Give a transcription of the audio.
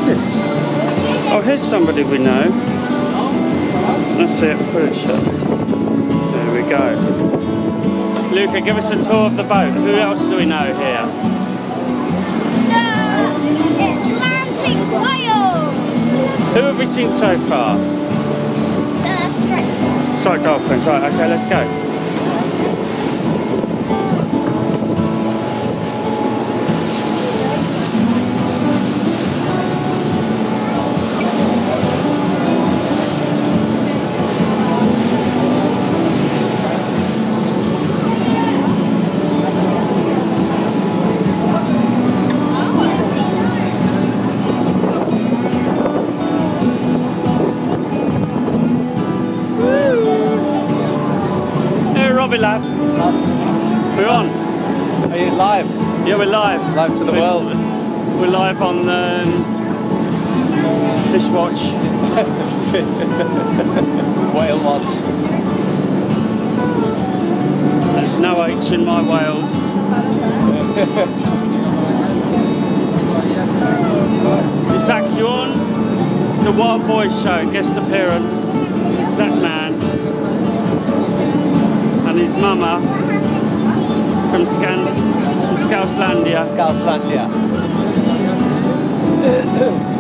Who's this? Oh, here's somebody we know. That's it, pretty sure. There we go. Luca, give us a tour of the boat. Who else do we know here? The Atlantic whale. Who have we seen so far? The striped. Striped dolphins, right, okay, let's go. Robbie lad. We're on. Are you live? Yeah, we're live. Live to the world. We're live on Fish Watch. Whale watch. There's no H in my whales. Is Zach, you on? It's the Wild Boys show, guest appearance. Zach Man. And his mama from Scouselandia. Scouselandia.